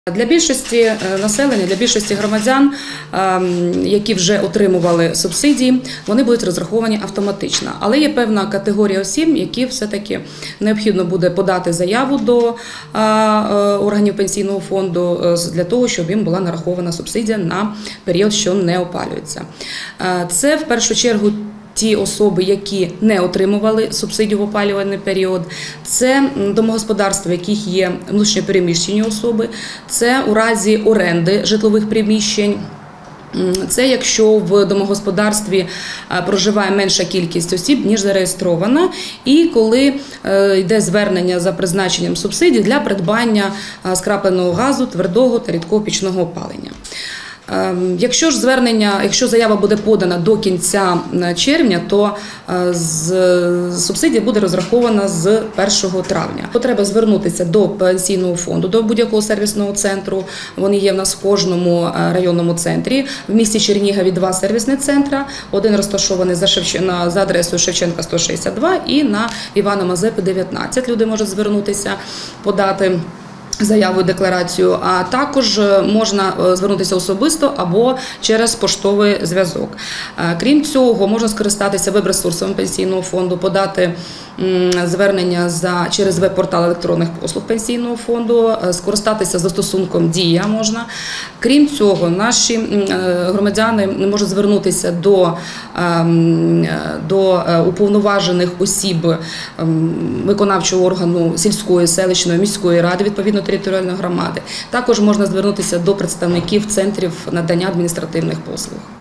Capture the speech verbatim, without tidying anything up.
Для більшості населення, для більшості громадян, які вже отримували субсидії, вони будуть розраховані автоматично. Але є певна категорія осіб, які все-таки необхідно буде подати заяву до органів пенсійного фонду для того, щоб їм була нарахована субсидія на період, що не опалюється. Це в першу чергу ті особи, які не отримували субсидію в опалювальний період, це домогосподарства, в яких є внутрішньо переміщені особи, це у разі оренди житлових приміщень, це якщо в домогосподарстві проживає менша кількість осіб, ніж зареєстрована, і коли йде звернення за призначенням субсидій для придбання скрапленого газу, твердого та рідкого пічного опалення. Якщо ж звернення, якщо заява буде подана до кінця червня, то субсидія буде розрахована з першого травня. Треба звернутися до пенсійного фонду, до будь-якого сервісного центру. Вони є в нас в кожному районному центрі. В місті Чернігові два сервісні центри. Один розташований за, Шевч... за адресою Шевченка сто шістдесят два і на Івана Мазепи дев'ятнадцять. Люди можуть звернутися, подати заяву, декларацію, а також можна звернутися особисто або через поштовий зв'язок. Крім цього, можна скористатися веб-ресурсом пенсійного фонду, подати звернення за, через веб-портал електронних послуг пенсійного фонду, скористатися застосунком «Дія» можна. Крім цього, наші громадяни можуть звернутися до, до уповноважених осіб виконавчого органу сільської, селищної, міської ради, відповідно територіальної громади. Також можна звернутися до представників центрів надання адміністративних послуг.